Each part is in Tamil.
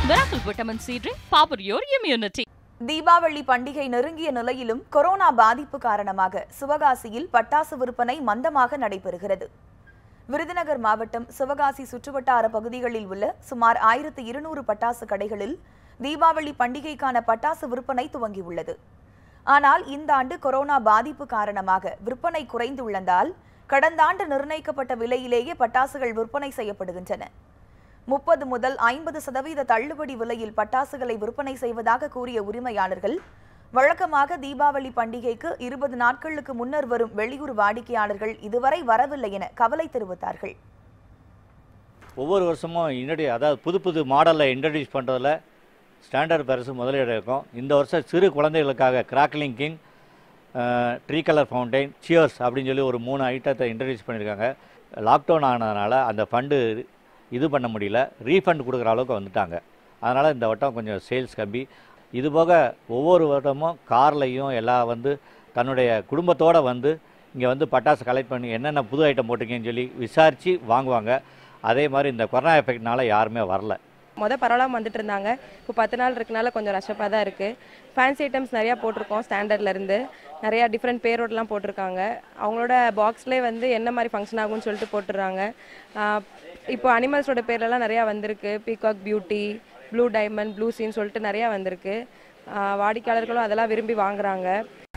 Miracle Vitamin C drink, power your immunity. Deepavali பண்டிகை நெருங்கிய நிலையிலும் கொரோனா பாதிப்பு காரணமாக சிவகாசியில் பட்டாசு விற்பனை மந்தமாக நடைபெறுகிறது. விருதுநகர் மாவட்டம் சிவகாசி சுற்றுவட்டார பகுதிகளில் உள்ள சுமார் 1200 பட்டாசு கடைகளில் தீபாவளி பண்டிகைக்கான பட்டாசு விற்பனை துவங்கியுள்ளது. ஆனால் இந்த ஆண்டு கொரோனா பாதிப்பு காரணமாக விற்பனை குறைந்துள்ளதால் கடந்த ஆண்டு நிர்ணயிக்கப்பட்ட விலையிலேயே பட்டாசுகள் விற்பனை செய்யப்படுகின்றன. 30 முதல் 50% தள்ளுபடி விலையில் பட்டாசுகளை விற்பனை செய்வதாக கூறிய உரிமையாளர்கள் வழக்கமாக தீபாவளி பண்டிகைக்கு 20 நாட்களுக்கு முன்னர் வரும் வெளியூர் வாடிக்கையாளர்கள் இதுவரை வரவில்லை என கவலை தெரிவித்தார்கள். ஒவ்வொரு வருஷமும் அதாவது புது மாடலில் இன்ட்ரடியூஸ் பண்ணுறதுல ஸ்டாண்டர்ட் பரிசு முதலிடம் இருக்கும். இந்த வருஷம் சிறு குழந்தைகளுக்காக crackling king, tri colour fountain, cheers அப்படின்னு சொல்லி ஒரு 3 ஐட்டத்தை இன்ட்ரடியூஸ் பண்ணியிருக்காங்க. லாக்டவுன் ஆனதுனால அந்த ஃபண்டு இது பண்ண முடியல, ரீஃபண்ட் கொடுக்குற அளவுக்கு வந்துட்டாங்க. அதனால் இந்த வட்டம் கொஞ்சம் சேல்ஸ் கம்மி. இதுபோக ஒவ்வொரு வருடமும் கார்லையும் எல்லாம் தன்னுடைய குடும்பத்தோடு இங்கே பட்டாசு கலெக்ட் பண்ணி என்னென்ன புது ஐட்டம் போட்டிருக்கீங்கன்னு சொல்லி விசாரித்து வாங்குவாங்க. அதே மாதிரி இந்த கொரோனா எஃபெக்ட்னால யாருமே வரல. பரவலாக வந்துட்டு இருந்தாங்க. இப்போ 10 நாள் இருக்கனால கொஞ்சம் ரஷ்ஷப்பாக தான் இருக்குது. ஃபேன்சி ஐட்டம்ஸ் நிறையா போட்டிருக்கோம். ஸ்டாண்டர்ட்லேருந்து நிறையா டிஃப்ரெண்ட் பேரோடலாம் போட்டிருக்காங்க. அவங்களோட பாக்ஸ்லேயே என்ன மாதிரி ஃபங்க்ஷன் ஆகும்னு சொல்லிட்டு போட்டுடுறாங்க. இப்போ அனிமல்ஸோட பேர்லலாம் நிறையா வந்திருக்கு. Peacock beauty, blue diamond, blue scene சொல்லிட்டு நிறையா வந்திருக்கு. வாடிக்கையாளர்களும் அதெல்லாம் விரும்பி வாங்குறாங்க.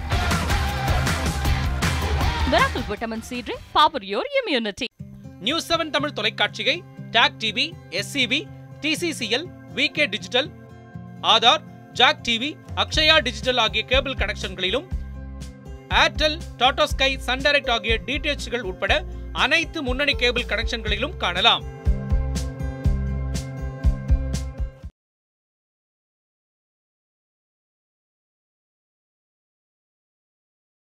Miracle Vitamin C drink, power your immunity. News 7 Tamil தொலைக்காட்சியை Tac TV, SCB, TCCL, VK digital, Aadhaar, Jack TV, Akshaya digital ஆகிய கேபிள் கனெக்ஷன்களிலும், Airtel, Tata Sky, Sun Direct ஆகிய DTHகள் உட்பட அனைத்து முன்னணி கேபிள் கனெக்ஷன்களிலும் காணலாம்.